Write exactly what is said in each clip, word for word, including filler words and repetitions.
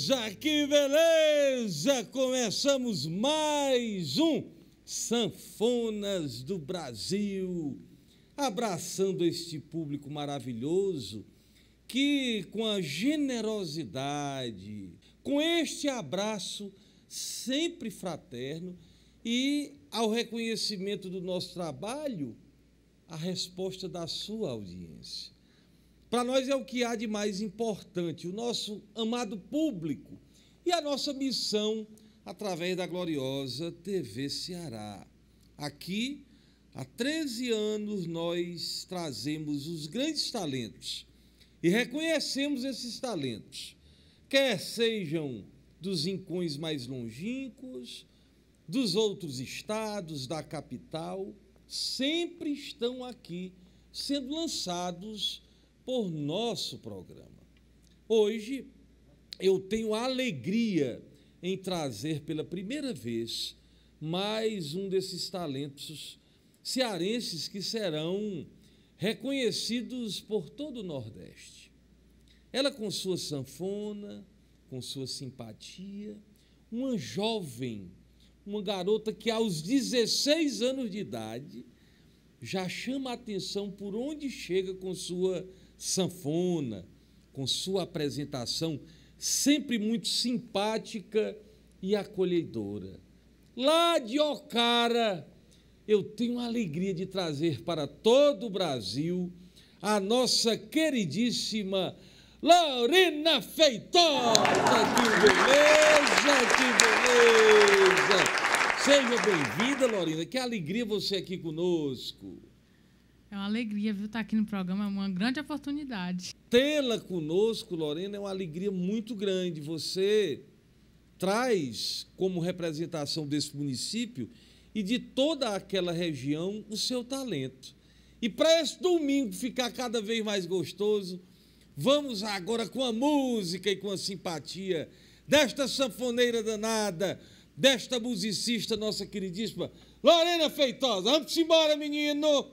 beleza, que beleza! Começamos mais um Sanfonas do Brasil, abraçando este público maravilhoso que, com a generosidade, com este abraço sempre fraterno e ao reconhecimento do nosso trabalho, a resposta da sua audiência. Para nós é o que há de mais importante, o nosso amado público e a nossa missão através da gloriosa T V Ceará. Aqui, há treze anos, nós trazemos os grandes talentos e reconhecemos esses talentos, quer sejam dos rincões mais longínquos, dos outros estados, da capital, sempre estão aqui sendo lançados por nosso programa. Hoje, eu tenho a alegria em trazer pela primeira vez mais um desses talentos cearenses que serão reconhecidos por todo o Nordeste. Ela, com sua sanfona, com sua simpatia, uma jovem, uma garota que aos dezesseis anos de idade já chama a atenção por onde chega com sua sanfona, com sua apresentação sempre muito simpática e acolhedora. Lá de Ocara, eu tenho a alegria de trazer para todo o Brasil a nossa queridíssima Lorena Feitosa. Que beleza, que beleza! Seja bem-vinda, Lorena, que alegria você aqui conosco. É uma alegria, viu, estar aqui no programa, é uma grande oportunidade. Tê-la conosco, Lorena, é uma alegria muito grande. Você traz como representação desse município e de toda aquela região o seu talento. E para esse domingo ficar cada vez mais gostoso, vamos agora com a música e com a simpatia desta sanfoneira danada, desta musicista, nossa queridíssima Lorena Feitosa. Vamos embora, menino!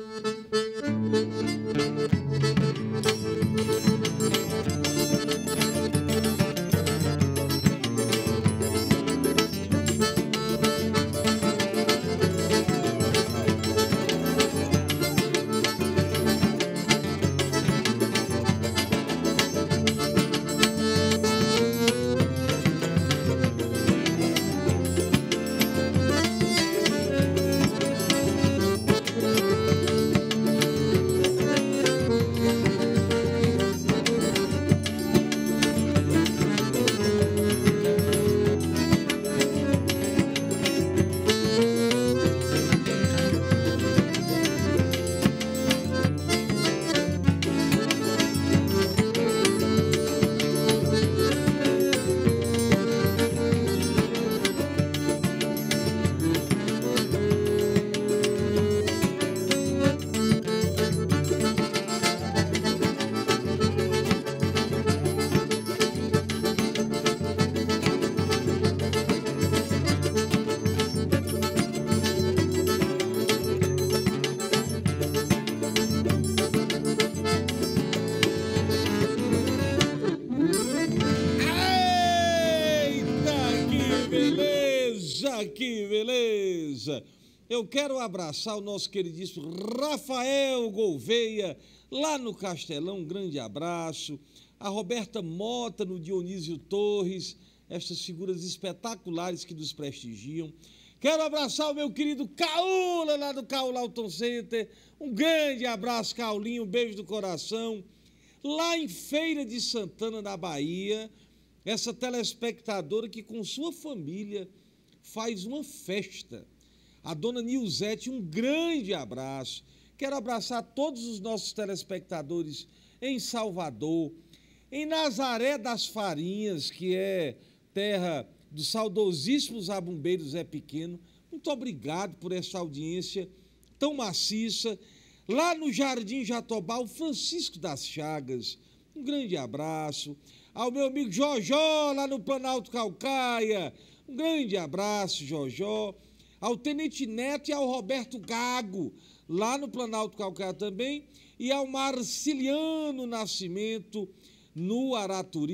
Que beleza! Eu quero abraçar o nosso queridíssimo Rafael Gouveia, lá no Castelão, um grande abraço. A Roberta Mota, no Dionísio Torres, estas figuras espetaculares que nos prestigiam. Quero abraçar o meu querido Caula, lá do Caula Auto Center. Um grande abraço, Caulinho, um beijo do coração. Lá em Feira de Santana, na Bahia, essa telespectadora que com sua família faz uma festa. A dona Nilzete, um grande abraço. Quero abraçar todos os nossos telespectadores em Salvador, em Nazaré das Farinhas, que é terra do saudosíssimo Zabumbeiro Zé Pequeno. Muito obrigado por essa audiência tão maciça. Lá no Jardim Jatobá, o Francisco das Chagas, um grande abraço. Ao meu amigo Jojó, lá no Planalto Calcaia, um grande abraço, Jojó. Ao Tenente Neto e ao Roberto Gago, lá no Planalto Calcaia também, e ao Marciliano Nascimento, no Araturi.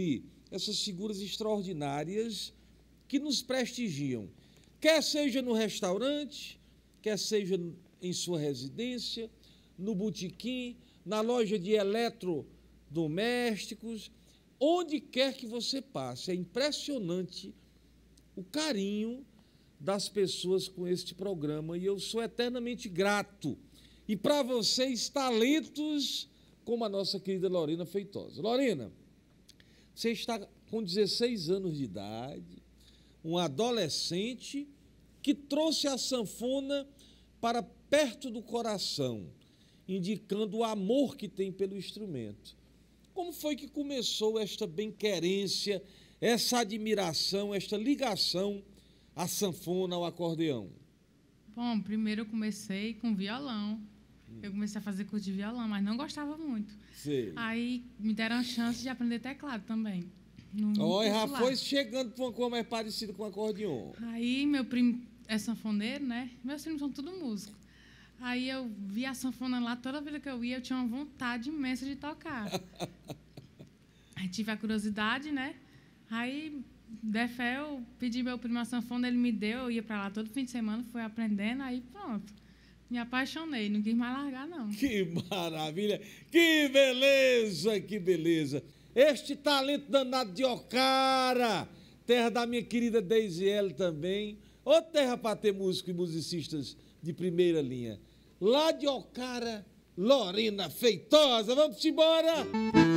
essas figuras extraordinárias que nos prestigiam, quer seja no restaurante, quer seja em sua residência, no botequim, na loja de eletrodomésticos, onde quer que você passe. É impressionante o carinho das pessoas com este programa, e eu sou eternamente grato. E para vocês, talentos como a nossa querida Lorena Feitosa. Lorena, você está com dezesseis anos de idade, um adolescente que trouxe a sanfona para perto do coração, indicando o amor que tem pelo instrumento. Como foi que começou esta bem-querência, essa admiração, esta ligação à sanfona, ao acordeão? Bom, primeiro eu comecei com violão. Eu comecei a fazer curso de violão, mas não gostava muito. Sei. Aí me deram a chance de aprender teclado também. Olha, já foi chegando para uma coisa mais parecida com o acordeão. Aí meu primo é sanfoneiro, né? Meus primos são tudo músicos. Aí eu vi a sanfona lá, toda vez que eu ia, eu tinha uma vontade imensa de tocar. Aí tive a curiosidade, né? Aí, de fé, eu pedi meu primo a sanfona, ele me deu, eu ia para lá todo fim de semana, fui aprendendo, aí pronto. Me apaixonei, não quis mais largar, não. Que maravilha! Que beleza, que beleza! Este talento danado de Ocara, terra da minha querida Deisiele também, ou terra para ter músicos e musicistas de primeira linha. Lá de Ocara, Lorena Feitosa. Vamos embora!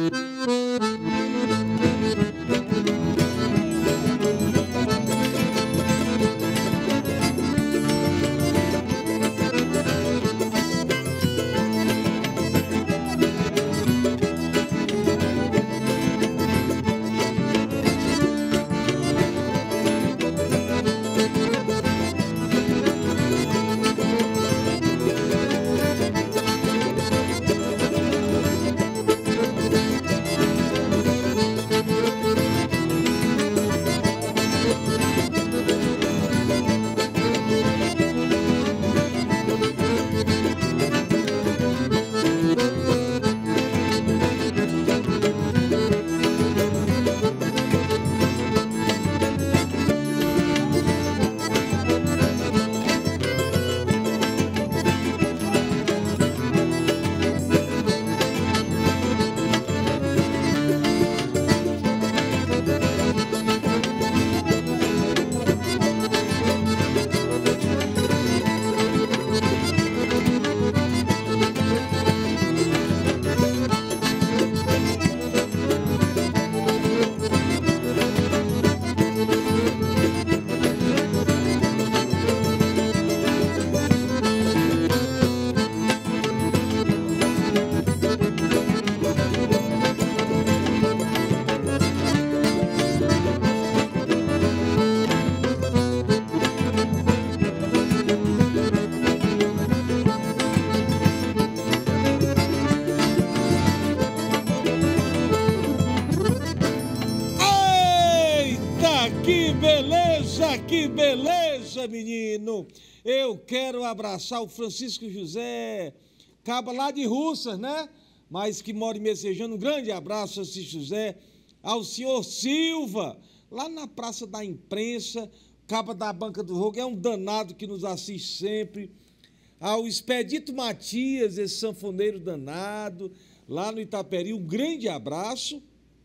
Que beleza, menino! Eu quero abraçar o Francisco José, caba lá de Russas, né? Mas que mora em Messejana. Um grande abraço, Francisco José. Ao senhor Silva, lá na Praça da Imprensa, caba da Banca do Rogo, é um danado que nos assiste sempre. Ao Expedito Matias, esse sanfoneiro danado, lá no Itaperi, um grande abraço.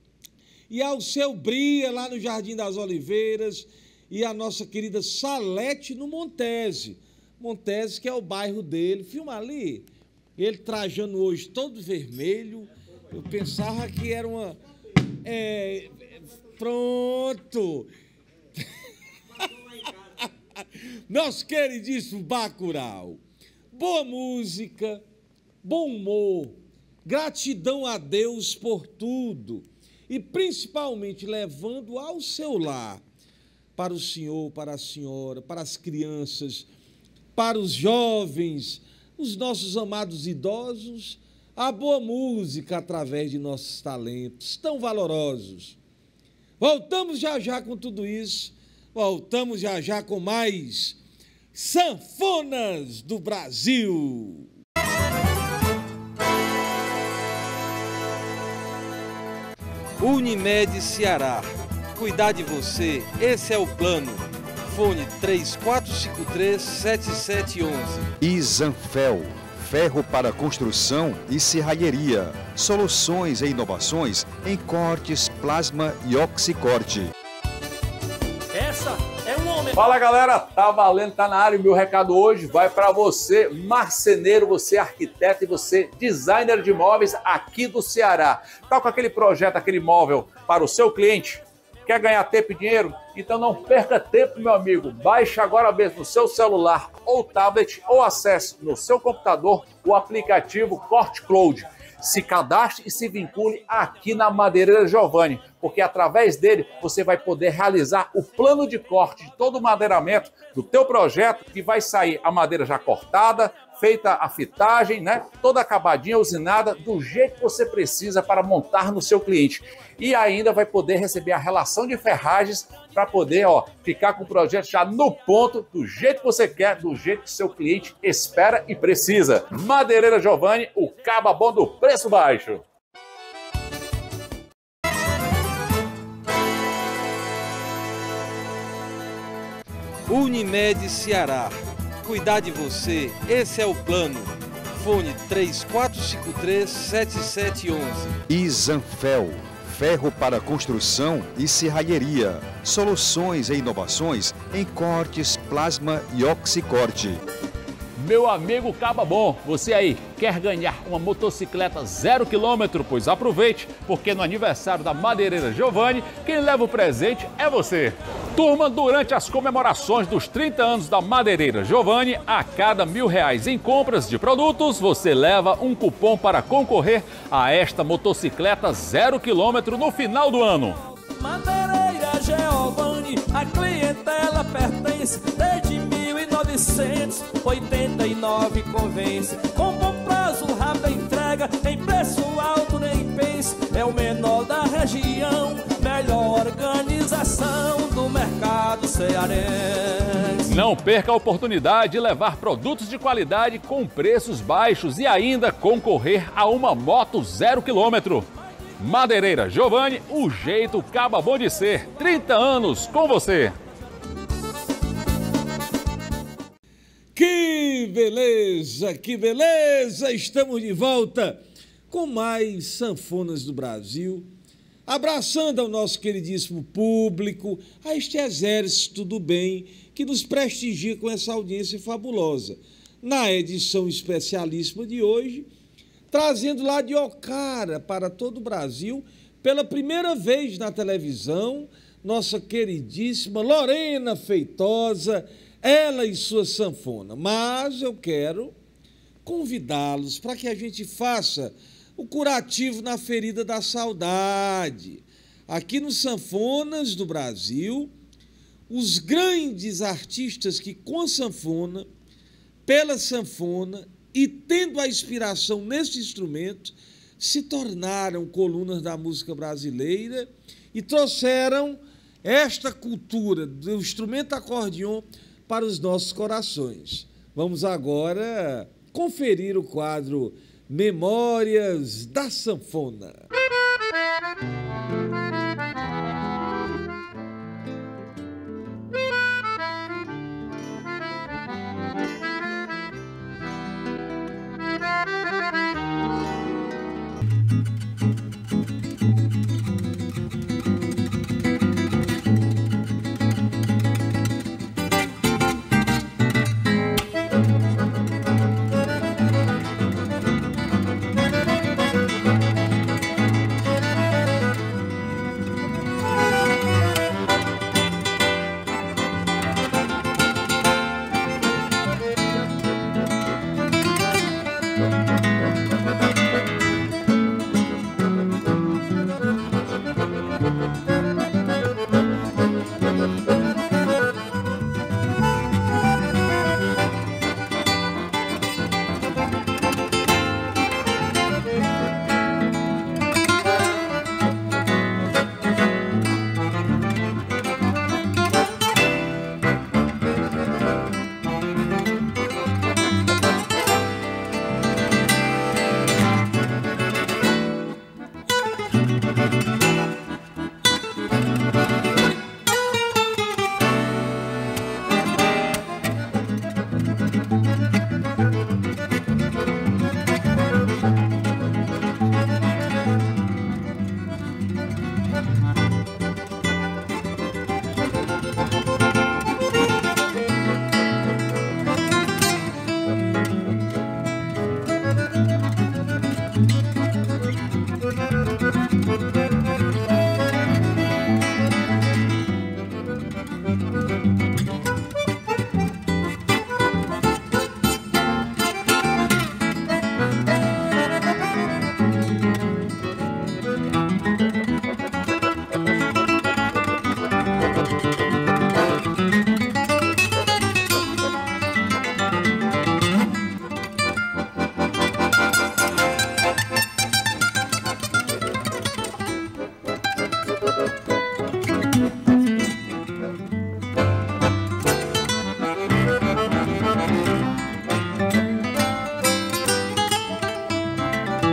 E ao seu Bria, lá no Jardim das Oliveiras, e a nossa querida Salete no Montese. Montese, que é o bairro dele. Filma ali, ele trajando hoje todo vermelho. Eu pensava que era uma... É, pronto. Nosso queridíssimo Bacurau. Boa música, bom humor, gratidão a Deus por tudo. E principalmente levando ao seu lar, para o senhor, para a senhora, para as crianças, para os jovens, os nossos amados idosos, a boa música através de nossos talentos tão valorosos. Voltamos já já com tudo isso, voltamos já já com mais Sanfonas do Brasil. Unimed Ceará. Cuidar de você, esse é o plano. Fone três quatro cinco três, sete sete um um. E Zanfel, ferro para construção e serralheria. Soluções e inovações em cortes, plasma e oxicorte. Essa é um homem. Fala galera, tá valendo, tá na área. O meu recado hoje vai para você, marceneiro, você arquiteto e você designer de móveis aqui do Ceará. Tá com aquele projeto, aquele móvel para o seu cliente? Quer ganhar tempo e dinheiro? Então não perca tempo, meu amigo. Baixe agora mesmo no seu celular ou tablet ou acesse no seu computador o aplicativo Corte Cloud. Se cadastre e se vincule aqui na Madeireira Giovanni, porque através dele você vai poder realizar o plano de corte de todo o madeiramento do teu projeto, que vai sair a madeira já cortada, feita a fitagem, né? Toda acabadinha, usinada, do jeito que você precisa para montar no seu cliente. E ainda vai poder receber a relação de ferragens para poder, ó, ficar com o projeto já no ponto, do jeito que você quer, do jeito que seu cliente espera e precisa. Madeireira Giovanni, o caba bom do preço baixo. Unimed Ceará. Cuidar de você, esse é o plano. Fone três quatro cinco três, sete sete um um. E Zanfel, ferro para construção e serralheria. Soluções e inovações em cortes, plasma e oxicorte. Meu amigo Caba Bom, você aí quer ganhar uma motocicleta zero quilômetro? Pois aproveite, porque no aniversário da Madeireira Giovanni, quem leva o presente é você. Turma, durante as comemorações dos trinta anos da Madeireira Giovanni, a cada mil reais em compras de produtos, você leva um cupom para concorrer a esta motocicleta zero quilômetro no final do ano. Madeireira Giovanni, a clientela pertence desde mil novecentos e oitenta e nove, convence. Com bom prazo, rápida entrega, em preço alto nem pense. É o menor da região, melhor organização do mercado cearense. Não perca a oportunidade de levar produtos de qualidade com preços baixos e ainda concorrer a uma moto zero quilômetro. Madeireira Giovanni, o jeito Caba Bom de ser. trinta anos com você. Que beleza, que beleza! Estamos de volta com mais Sanfonas do Brasil, abraçando ao nosso queridíssimo público, a este exército do bem que nos prestigia com essa audiência fabulosa. Na edição especialíssima de hoje, trazendo lá de Ocara para todo o Brasil, pela primeira vez na televisão, nossa queridíssima Lorena Feitosa, ela e sua sanfona. Mas eu quero convidá-los para que a gente faça o curativo na ferida da saudade. Aqui no Sanfonas do Brasil, os grandes artistas que com sanfona, pela sanfona e tendo a inspiração nesse instrumento, se tornaram colunas da música brasileira e trouxeram esta cultura do instrumento acordeon para os nossos corações. Vamos agora conferir o quadro Memórias da Sanfona.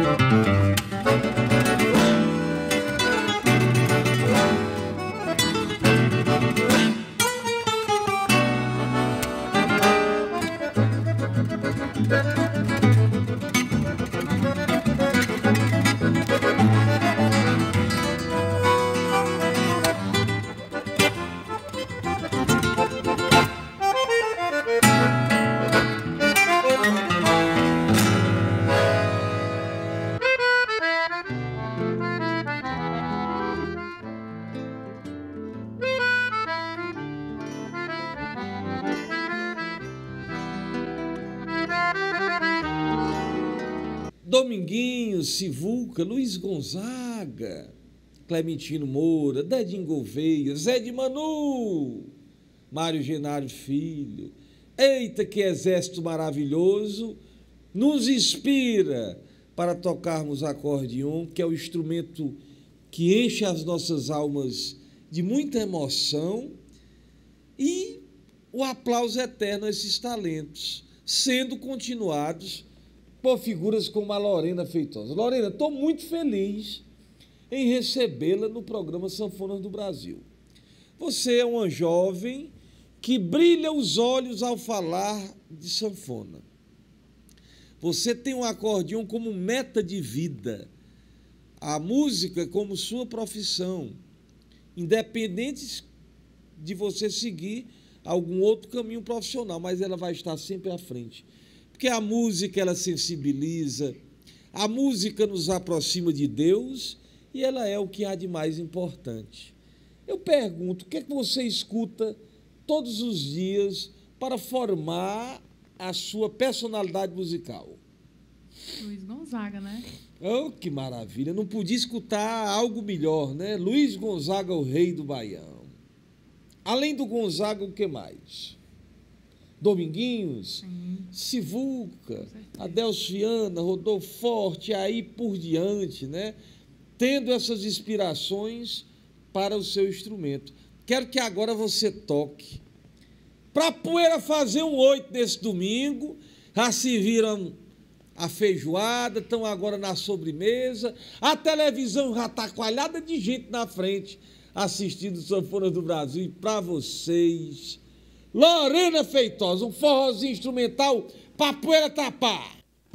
Dominguinhos, Sivuca, Luiz Gonzaga, Clementino Moura, Dedinho Gouveia, Zé de Manu, Mário Genário Filho. Eita, que exército maravilhoso nos inspira para tocarmos acordeon, que é o instrumento que enche as nossas almas de muita emoção, e o aplauso eterno a esses talentos, sendo continuados por figuras como a Lorena Feitosa. Lorena, estou muito feliz em recebê-la no programa Sanfonas do Brasil. Você é uma jovem que brilha os olhos ao falar de sanfona. Você tem um acordeon como meta de vida, a música como sua profissão, independente de você seguir algum outro caminho profissional, mas ela vai estar sempre à frente. Porque a música, ela sensibiliza, a música nos aproxima de Deus e ela é o que há de mais importante. Eu pergunto, o que é que você escuta todos os dias para formar a sua personalidade musical? Luiz Gonzaga, né? Oh, que maravilha! Não podia escutar algo melhor, né? Luiz Gonzaga, o rei do Baião. Além do Gonzaga, o que mais? Dominguinhos, sim. Sivuca, Adelso Viana, Rodolfo Forte, aí por diante, né? Tendo essas inspirações para o seu instrumento. Quero que agora você toque. Para a poeira fazer um oito nesse domingo, já se viram a feijoada, estão agora na sobremesa, a televisão já está coalhada de gente na frente, assistindo Sanfonas do Brasil, e para vocês, Lorena Feitosa, um forrozinho instrumental pra poeira tapar.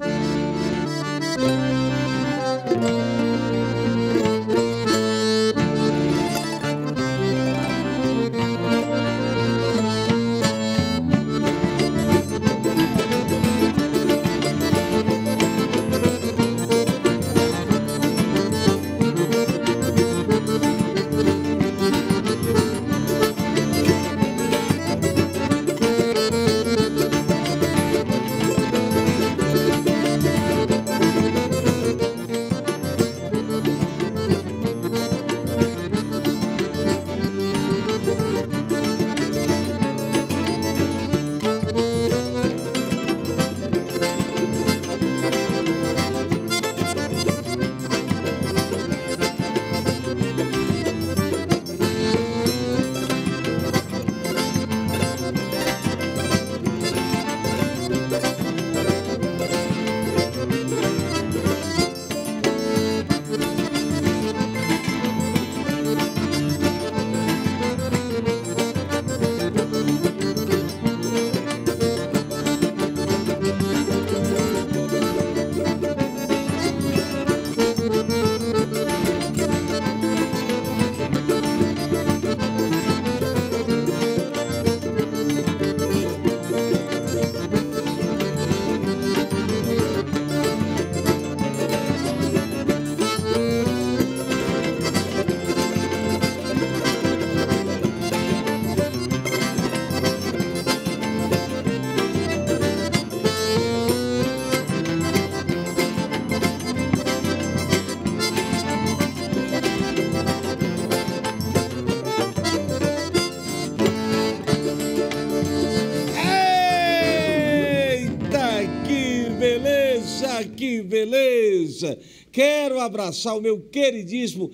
Que beleza! Quero abraçar o meu queridíssimo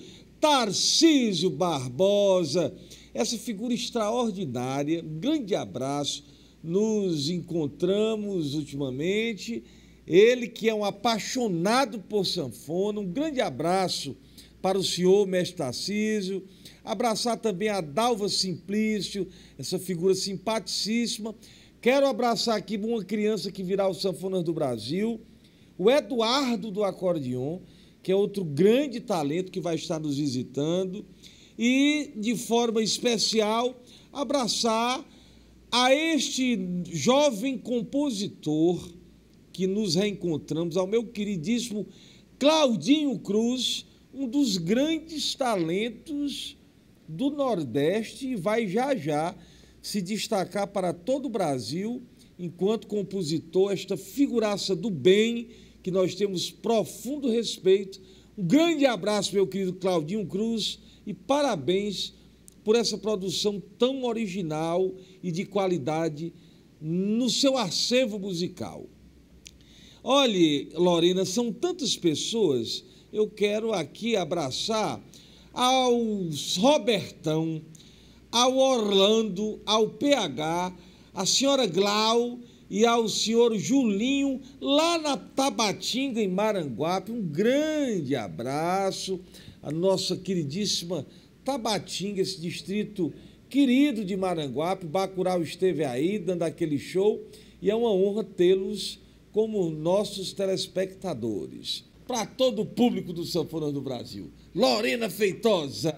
Tarcísio Barbosa, essa figura extraordinária. Um grande abraço. Nos encontramos ultimamente ele que é um apaixonado por sanfona. Um grande abraço para o senhor, mestre Tarcísio. Abraçar também a Dalva Simplício, essa figura simpaticíssima. Quero abraçar aqui uma criança que virá o Sanfonas do Brasil, o Eduardo do acordeon, que é outro grande talento que vai estar nos visitando. E, de forma especial, abraçar a este jovem compositor que nos reencontramos, ao meu queridíssimo Claudinho Cruz, um dos grandes talentos do Nordeste, e vai já já se destacar para todo o Brasil enquanto compositor, esta figuraça do bem que nós temos profundo respeito. Um grande abraço, meu querido Claudinho Cruz, e parabéns por essa produção tão original e de qualidade no seu acervo musical. Olhe, Lorena, são tantas pessoas, eu quero aqui abraçar ao Robertão, ao Orlando, ao P H, a senhora Glau e ao senhor Julinho, lá na Tabatinga, em Maranguape. Um grande abraço à nossa queridíssima Tabatinga, esse distrito querido de Maranguape. Bacurau esteve aí, dando aquele show, e é uma honra tê-los como nossos telespectadores. Para todo o público do Sanfonas do Brasil, Lorena Feitosa.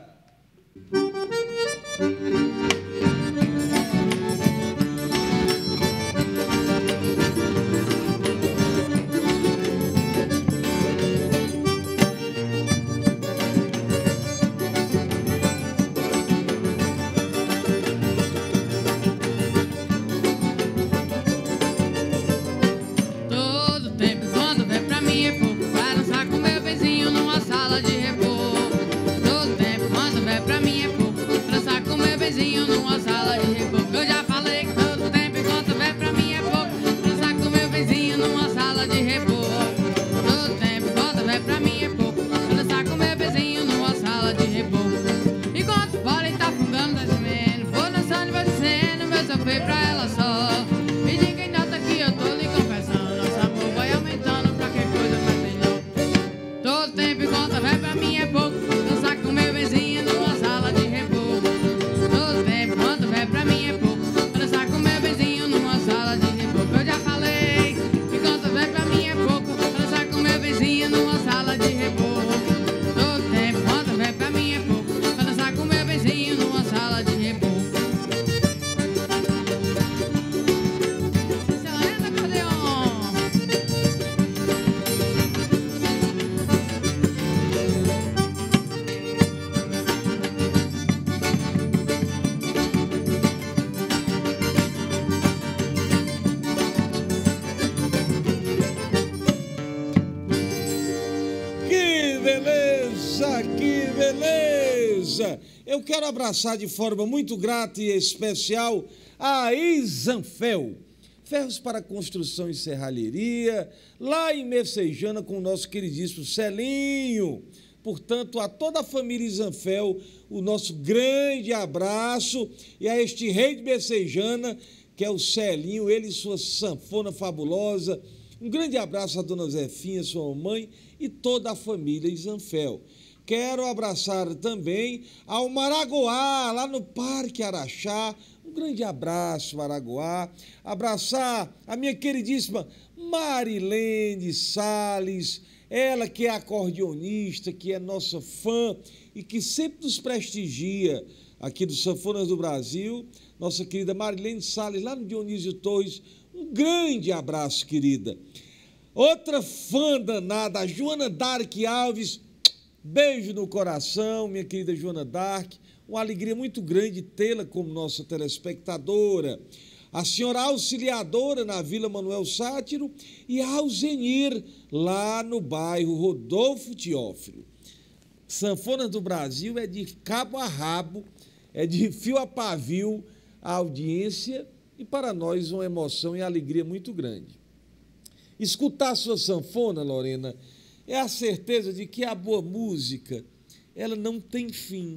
Eu quero abraçar de forma muito grata e especial a Isanfel, ferros para construção e serralheria, lá em Messejana, com o nosso queridíssimo Celinho. Portanto, a toda a família Isanfel, o nosso grande abraço, e a este rei de Messejana, que é o Celinho, ele e sua sanfona fabulosa. Um grande abraço à dona Zefinha, sua mãe, e toda a família Isanfel. Quero abraçar também ao Maragoá, lá no Parque Araxá. Um grande abraço, Maragoá. Abraçar a minha queridíssima Marilene Salles, ela que é acordeonista, que é nossa fã e que sempre nos prestigia aqui do Sanfonas do Brasil. Nossa querida Marilene Salles, lá no Dionísio Torres. Um grande abraço, querida. Outra fã danada, a Joana Dark Alves. Beijo no coração, minha querida Joana Dark. Uma alegria muito grande tê-la como nossa telespectadora. A senhora auxiliadora na Vila Manuel Sátiro e a Alzenir, lá no bairro Rodolfo Teófilo. Sanfonas do Brasil é de cabo a rabo, é de fio a pavio a audiência, e para nós uma emoção e alegria muito grande. Escutar a sua sanfona, Lorena, é a certeza de que a boa música, ela não tem fim.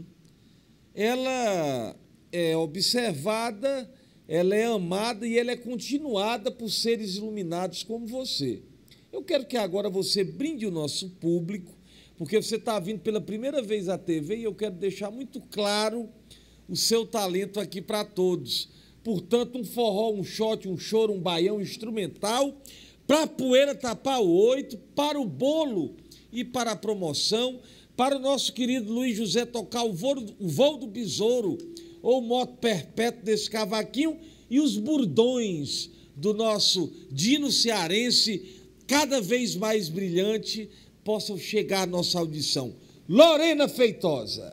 Ela é observada, ela é amada e ela é continuada por seres iluminados como você. Eu quero que agora você brinde o nosso público, porque você está vindo pela primeira vez à T V e eu quero deixar muito claro o seu talento aqui para todos. Portanto, um forró, um shot, um choro, um baião instrumental, para a poeira tapar o oito, para o bolo e para a promoção, para o nosso querido Luiz José tocar o voo, o voo do besouro, ou o moto perpétuo desse cavaquinho, e os burdões do nosso Dino cearense, cada vez mais brilhante, possam chegar à nossa audição. Lorena Feitosa.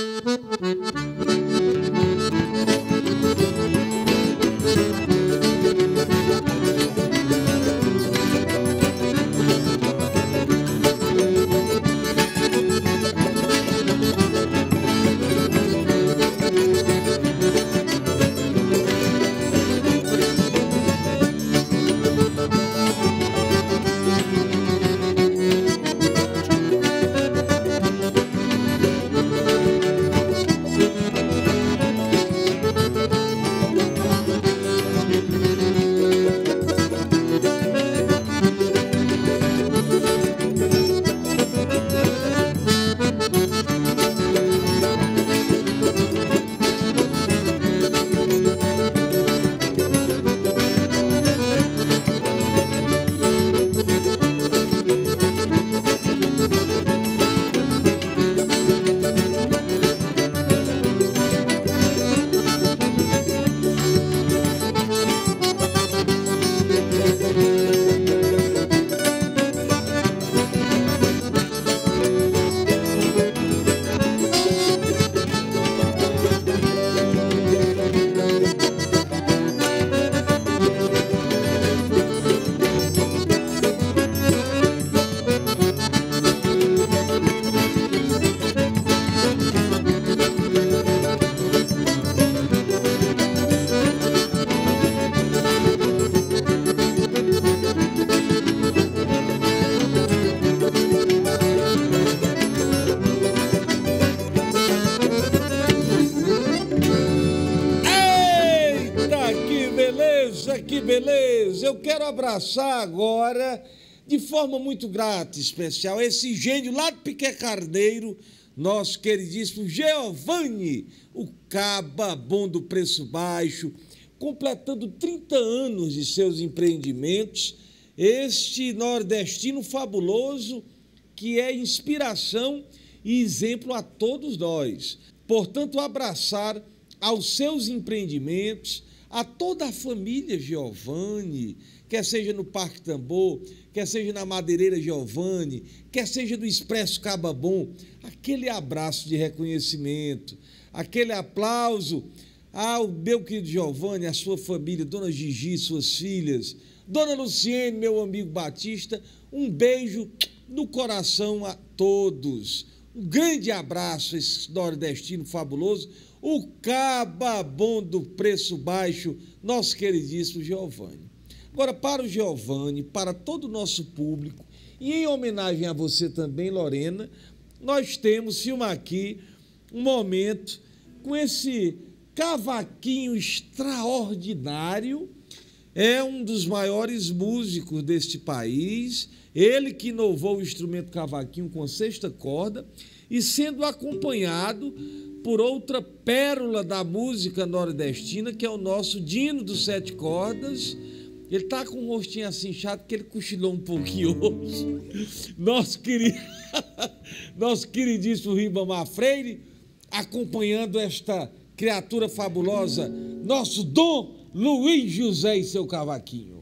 Que beleza! Eu quero abraçar agora, de forma muito grata e especial, esse gênio lá de Piqué Carneiro, nosso queridíssimo Giovanni, o caba bom do preço baixo, completando trinta anos de seus empreendimentos, este nordestino fabuloso que é inspiração e exemplo a todos nós. Portanto, abraçar aos seus empreendimentos, a toda a família Giovanni, quer seja no Parque Tambor, quer seja na Madeireira Giovanni, quer seja no Expresso Caba Bom, aquele abraço de reconhecimento, aquele aplauso ao meu querido Giovanni, à sua família, Dona Gigi, suas filhas, Dona Luciene, meu amigo Batista, um beijo no coração a todos. Um grande abraço a esse nordestino fabuloso, o caba bom do preço baixo, nosso queridíssimo Giovanni. Agora, para o Giovanni, para todo o nosso público, e em homenagem a você também, Lorena, nós temos, filma aqui, um momento com esse cavaquinho extraordinário, é um dos maiores músicos deste país, ele que inovou o instrumento cavaquinho com sexta corda, e sendo acompanhado por outra pérola da música nordestina, que é o nosso Dino dos Sete Cordas. Ele está com um rostinho assim chato, porque ele cochilou um pouquinho hoje. Nosso, querido, nosso queridíssimo Ribamar Freire, acompanhando esta criatura fabulosa, nosso Dom Luiz José e seu cavaquinho.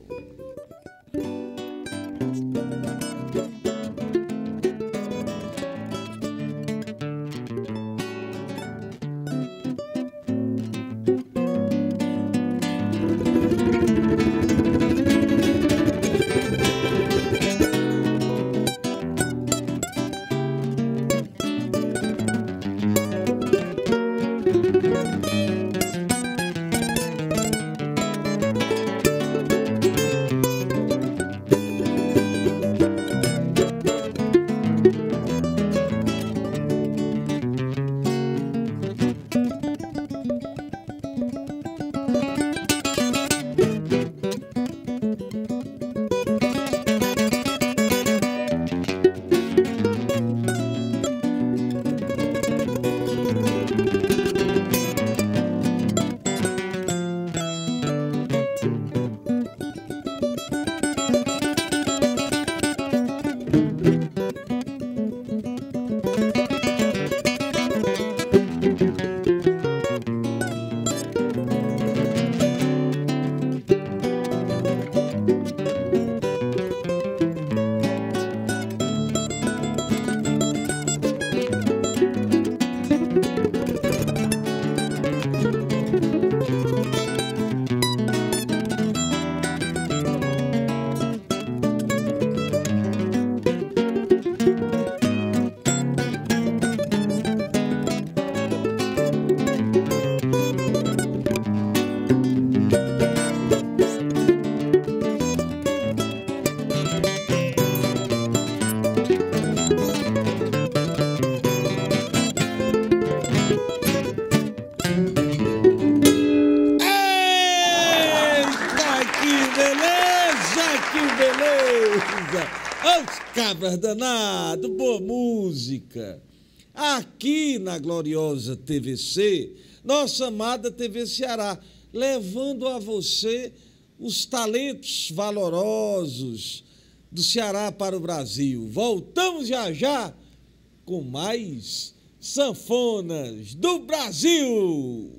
cabras danado, boa música. Aqui na gloriosa T V C, nossa amada T V Ceará, levando a você os talentos valorosos do Ceará para o Brasil. Voltamos já já com mais sanfonas do Brasil.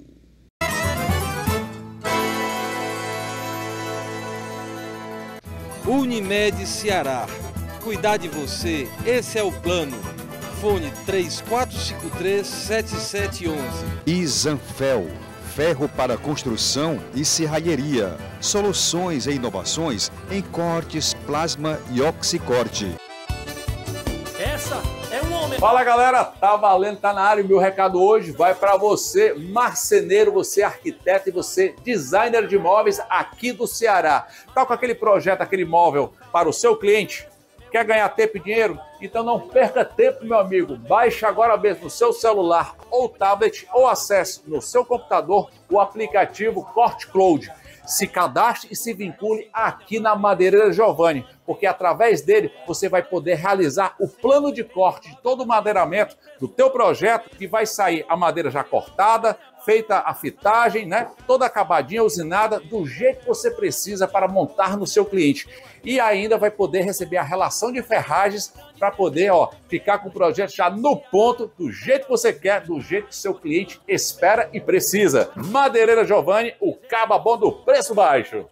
Unimed Ceará. Cuidar de você, esse é o plano. Fone três quatro cinco três, sete sete um um. E Zanfel, ferro para construção e serralheria. Soluções e inovações em cortes, plasma e oxicorte. Essa é um homem. Fala galera, tá valendo, tá na área. O meu recado hoje vai para você, marceneiro, você arquiteto e você designer de móveis aqui do Ceará. Tá com aquele projeto, aquele móvel para o seu cliente? Quer ganhar tempo e dinheiro? Então não perca tempo, meu amigo. Baixe agora mesmo no seu celular ou tablet ou acesse no seu computador o aplicativo Corte Cloud. Se cadastre e se vincule aqui na Madeireira Giovanni, porque através dele você vai poder realizar o plano de corte de todo o madeiramento do teu projeto, que vai sair a madeira já cortada, feita a fitagem, né? Toda acabadinha, usinada, do jeito que você precisa para montar no seu cliente. E ainda vai poder receber a relação de ferragens para poder, ó, ficar com o projeto já no ponto, do jeito que você quer, do jeito que seu cliente espera e precisa. Madeireira Giovanni, o caba bom do preço baixo.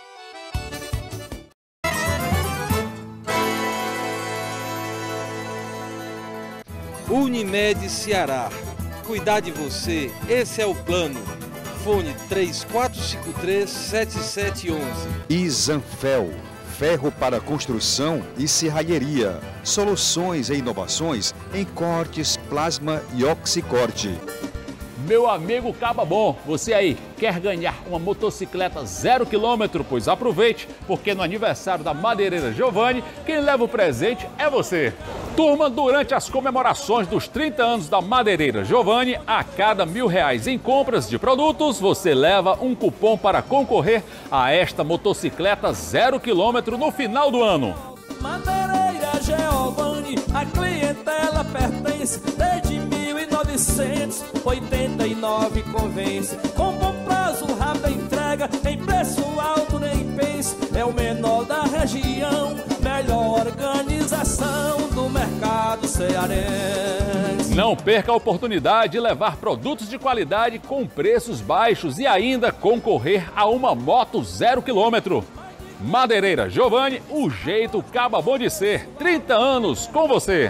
Unimed Ceará. Cuidar de você, esse é o plano. Fone três quatro cinco três, sete sete um um. E Zanfel, ferro para construção e serralheria. Soluções e inovações em cortes, plasma e oxicorte. Meu amigo Caba Bom, você aí quer ganhar uma motocicleta zero quilômetro? Pois aproveite, porque no aniversário da Madeireira Giovanni, quem leva o presente é você. Turma, durante as comemorações dos trinta anos da Madeireira Giovanni, a cada mil reais em compras de produtos, você leva um cupom para concorrer a esta motocicleta zero quilômetro no final do ano. Madeireira Giovanni, a clientela pertence desde mil novecentos e oitenta e nove, convence. Com bom prazo, rápida entrega, em preço alto nem pense. É o menor da região, melhor organização do mercado cearense. Não perca a oportunidade de levar produtos de qualidade com preços baixos e ainda concorrer a uma moto zero quilômetro. Madeireira Giovanni, o jeito Caba Bom de ser. trinta anos com você.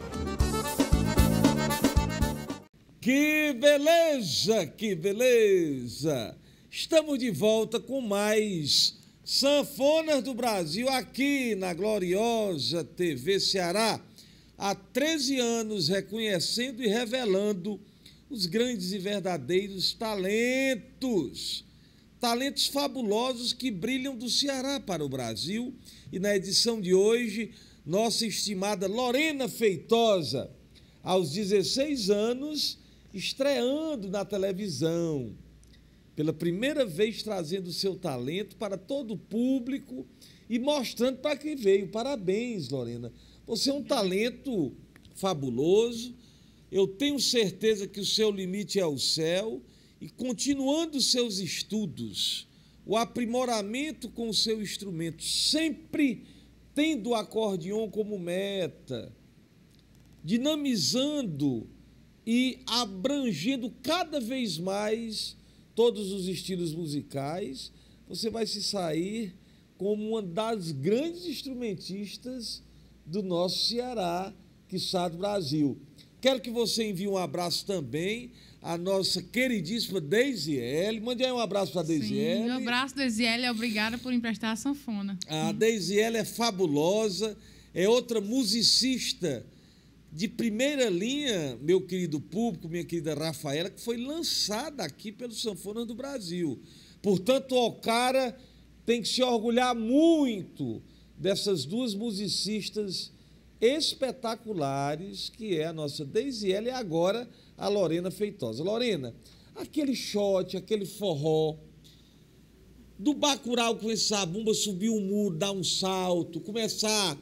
Que beleza, que beleza! Estamos de volta com mais Sanfonas do Brasil aqui na gloriosa T V Ceará. Há treze anos reconhecendo e revelando os grandes e verdadeiros talentos. Talentos fabulosos que brilham do Ceará para o Brasil. E na edição de hoje, nossa estimada Lorena Feitosa, aos dezesseis anos, estreando na televisão, pela primeira vez trazendo o seu talento para todo o público e mostrando para quem veio. Parabéns, Lorena. Você é um talento fabuloso. Eu tenho certeza que o seu limite é o céu. E continuando os seus estudos, o aprimoramento com o seu instrumento, sempre tendo o acordeon como meta, dinamizando e abrangendo cada vez mais todos os estilos musicais, você vai se sair como uma das grandes instrumentistas do nosso Ceará, quiçá do Brasil. Quero que você envie um abraço também à nossa queridíssima Deisiele. Mande aí um abraço para a Deisiele. Sim, um abraço, Deisiele. Obrigada por emprestar a sanfona. A Deisiele é fabulosa, é outra musicista de primeira linha, meu querido público, minha querida Rafaela, que foi lançada aqui pelo Sanfonas do Brasil. Portanto, o cara tem que se orgulhar muito dessas duas musicistas espetaculares, que é a nossa Deisiele e agora a Lorena Feitosa. Lorena, aquele shot, aquele forró, do bacural com essa bumba subir um muro, dar um salto, começar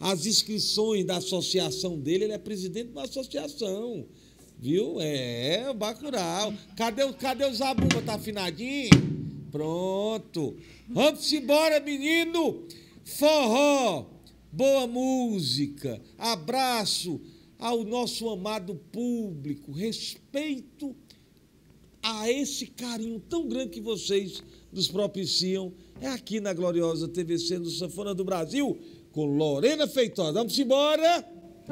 as inscrições da associação dele, ele é presidente de uma associação, viu? É, o Bacurau. Cadê, o- cadê o Zabumba? Tá afinadinho? Pronto. Vamos embora, menino. Forró, boa música, abraço ao nosso amado público, respeito a esse carinho tão grande que vocês nos propiciam. É aqui na gloriosa T V C do Sanfona do Brasil, com Lorena Feitosa. Vamos embora!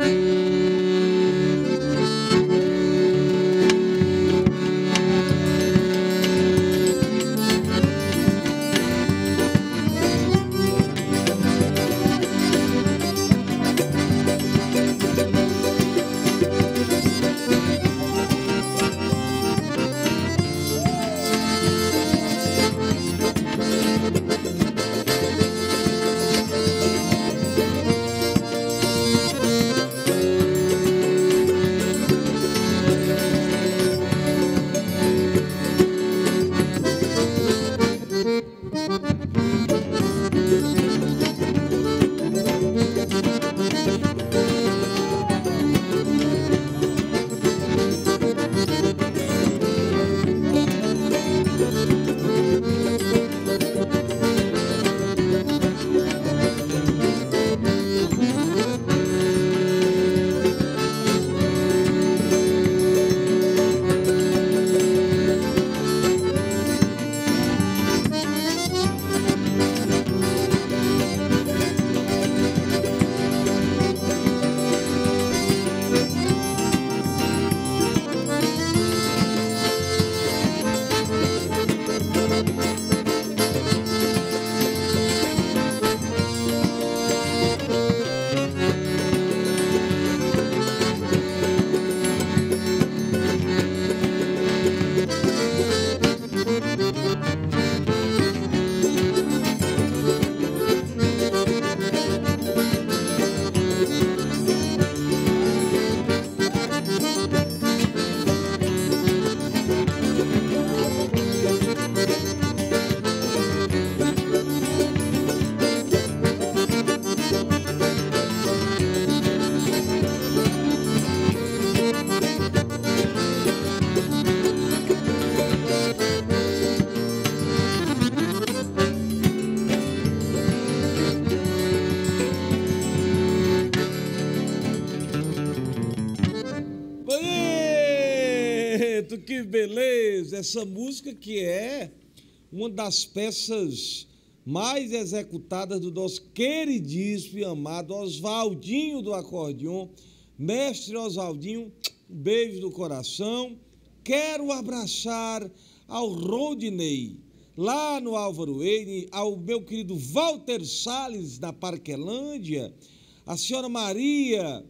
Que beleza! Essa música que é uma das peças mais executadas do nosso queridíssimo e amado Oswaldinho do acordeon. Mestre Oswaldinho, um beijo do coração. Quero abraçar ao Rodney, lá no Álvaro Eire, ao meu querido Walter Salles, da Parquelândia, a senhora Maria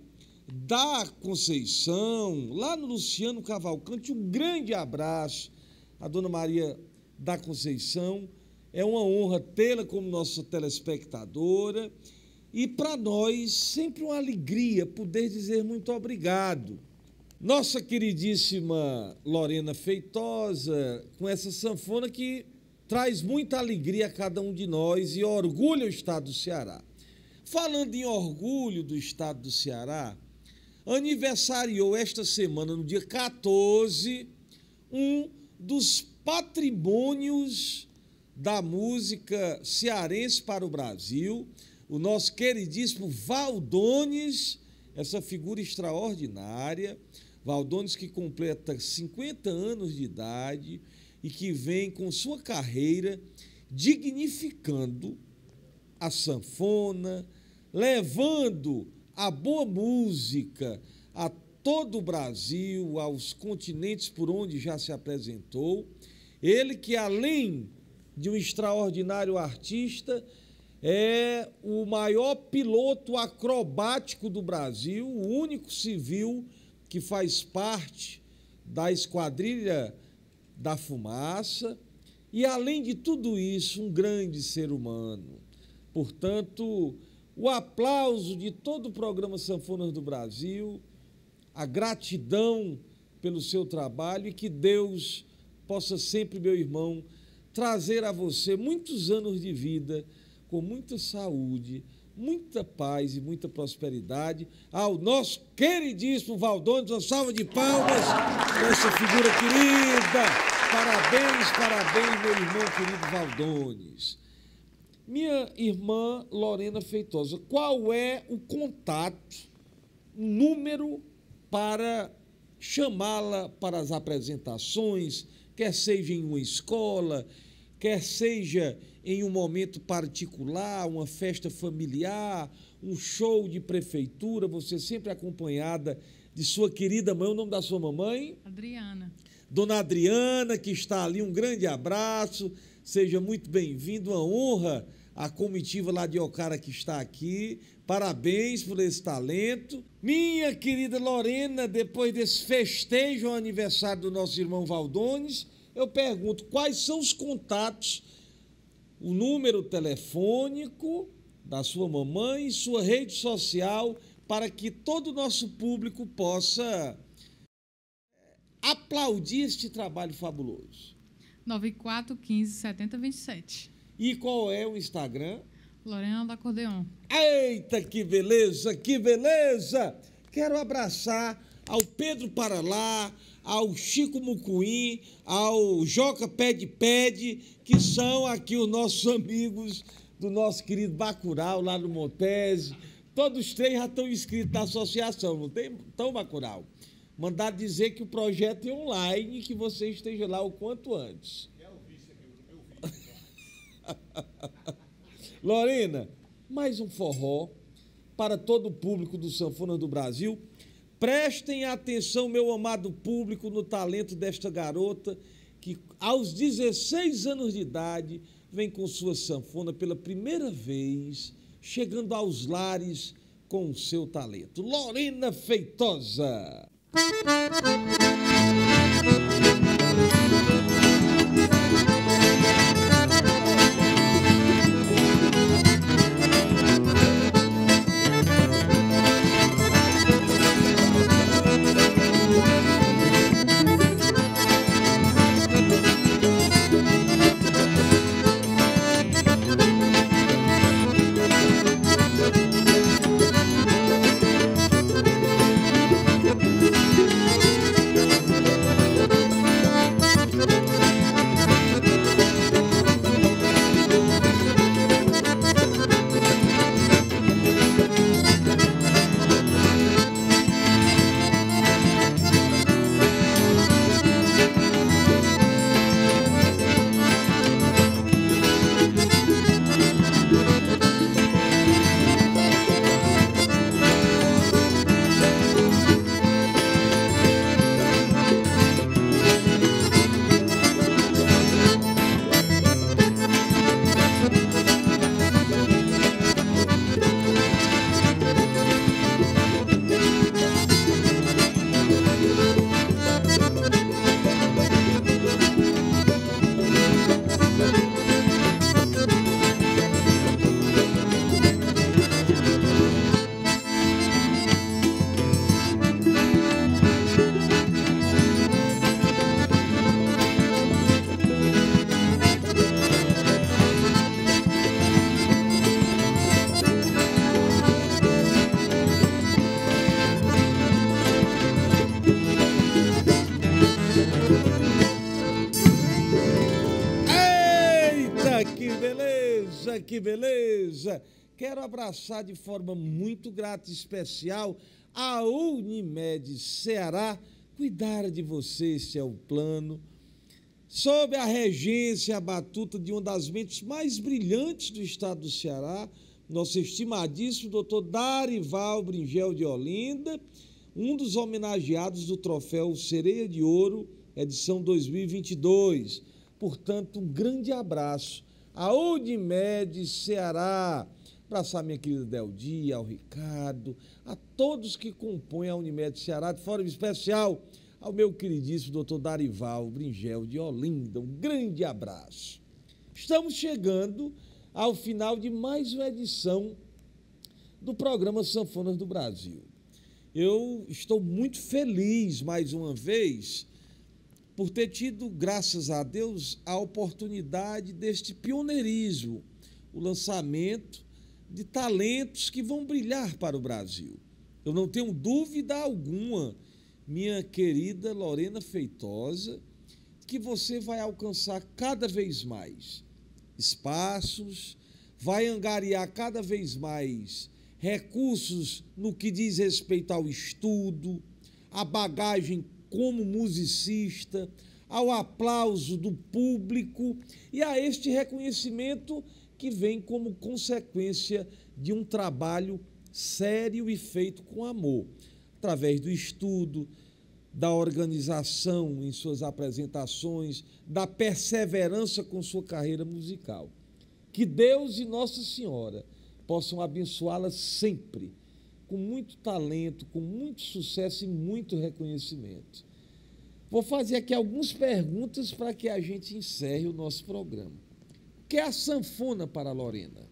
da Conceição, lá no Luciano Cavalcante, um grande abraço à dona Maria da Conceição. É uma honra tê-la como nossa telespectadora e para nós sempre uma alegria poder dizer muito obrigado. Nossa queridíssima Lorena Feitosa, com essa sanfona que traz muita alegria a cada um de nós e orgulha o estado do Ceará. Falando em orgulho do estado do Ceará, aniversariou esta semana, no dia quatorze, um dos patrimônios da música cearense para o Brasil, o nosso queridíssimo Valdones, essa figura extraordinária, Valdones que completa cinquenta anos de idade e que vem com sua carreira dignificando a sanfona, levando a boa música a todo o Brasil, aos continentes por onde já se apresentou. Ele que, além de um extraordinário artista, é o maior piloto acrobático do Brasil, o único civil que faz parte da Esquadrilha da Fumaça e, além de tudo isso, um grande ser humano. Portanto, o aplauso de todo o programa Sanfonas do Brasil, a gratidão pelo seu trabalho e que Deus possa sempre, meu irmão, trazer a você muitos anos de vida com muita saúde, muita paz e muita prosperidade ao nosso queridíssimo Valdones. Uma salva de palmas para essa figura querida. Parabéns, parabéns, meu irmão querido Valdones. Minha irmã Lorena Feitosa, qual é o contato, o número para chamá-la para as apresentações, quer seja em uma escola, quer seja em um momento particular, uma festa familiar, um show de prefeitura, você sempre acompanhada de sua querida mãe, o nome da sua mamãe? Adriana. Dona Adriana, que está ali, um grande abraço, seja muito bem-vindo, uma honra a comitiva lá de Ocara que está aqui, parabéns por esse talento. Minha querida Lorena, depois desse festejo ao aniversário do nosso irmão Valdones, eu pergunto, quais são os contatos, o número telefônico da sua mamãe e sua rede social, para que todo o nosso público possa aplaudir este trabalho fabuloso. nove quatro um cinco, sete zero dois sete. E qual é o Instagram? Lorena do Acordeon. Eita, que beleza, que beleza! Quero abraçar ao Pedro Paralá, ao Chico Mucuim, ao Joca Pede Pede, que são aqui os nossos amigos do nosso querido Bacurau, lá no Montese. Todos três já estão inscritos na associação, não tem? Então, Bacurau, mandar dizer que o projeto é online e que você esteja lá o quanto antes. Quero ouvir isso aqui, eu ouvi. Lorena, mais um forró para todo o público do Sanfona do Brasil. Prestem atenção, meu amado público, no talento desta garota que, aos dezesseis anos de idade, vem com sua sanfona pela primeira vez, chegando aos lares com o seu talento. Lorena Feitosa. Que beleza! Quero abraçar de forma muito grata e especial a Unimed Ceará. Cuidar de você, esse é o plano. Sob a regência, a batuta de uma das mentes mais brilhantes do estado do Ceará, nosso estimadíssimo doutor Darival Bringel de Olinda, um dos homenageados do troféu Sereia de Ouro, edição dois mil e vinte e dois. Portanto, um grande abraço a Unimed Ceará, abraçar minha querida Deldia, ao Ricardo, a todos que compõem a Unimed Ceará, de forma especial ao meu queridíssimo doutor Darival Bringel de Olinda, um grande abraço. Estamos chegando ao final de mais uma edição do programa Sanfonas do Brasil. Eu estou muito feliz, mais uma vez, por ter tido, graças a Deus, a oportunidade deste pioneirismo, o lançamento de talentos que vão brilhar para o Brasil. Eu não tenho dúvida alguma, minha querida Lorena Feitosa, que você vai alcançar cada vez mais espaços, vai angariar cada vez mais recursos no que diz respeito ao estudo, à bagagem como musicista, ao aplauso do público e a este reconhecimento que vem como consequência de um trabalho sério e feito com amor, através do estudo, da organização em suas apresentações, da perseverança com sua carreira musical. Que Deus e Nossa Senhora possam abençoá-la sempre, com muito talento, com muito sucesso e muito reconhecimento. Vou fazer aqui algumas perguntas para que a gente encerre o nosso programa. O que é a sanfona para a Lorena?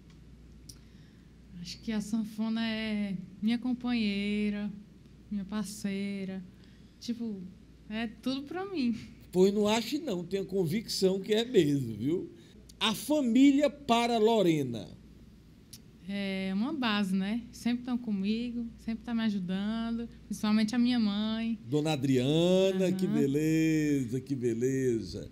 Acho que a sanfona é minha companheira, minha parceira. Tipo, é tudo para mim. Pois não ache não, tenho convicção que é mesmo, viu? A família para a Lorena. É uma base, né? Sempre estão comigo, sempre estão me ajudando, principalmente a minha mãe. Dona Adriana, Uhum. que beleza, que beleza.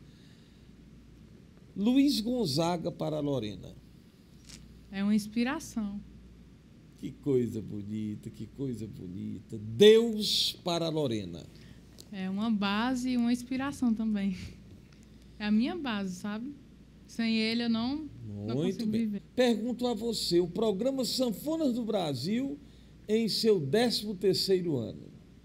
Luiz Gonzaga para a Lorena. É uma inspiração. Que coisa bonita, que coisa bonita. Deus para a Lorena. É uma base e uma inspiração também. É a minha base, sabe? Sem ele eu não, não Muito consigo bem. viver. Pergunto a você, o programa Sanfonas do Brasil em seu décimo terceiro ano.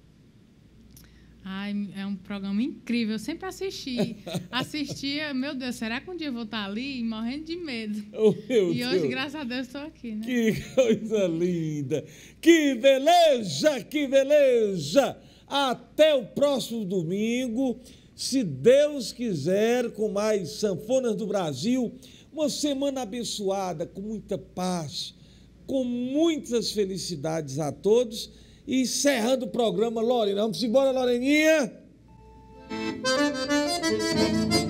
Ai, é um programa incrível. Eu sempre assisti. Assistia, meu Deus, será que um dia eu vou estar ali morrendo de medo? Oh, meu E Deus. hoje, graças a Deus, estou aqui, né? Que coisa linda! Que beleza, que beleza! Até o próximo domingo, se Deus quiser, com mais Sanfonas do Brasil, uma semana abençoada, com muita paz, com muitas felicidades a todos. E encerrando o programa, Lorena, vamos embora, Loreninha?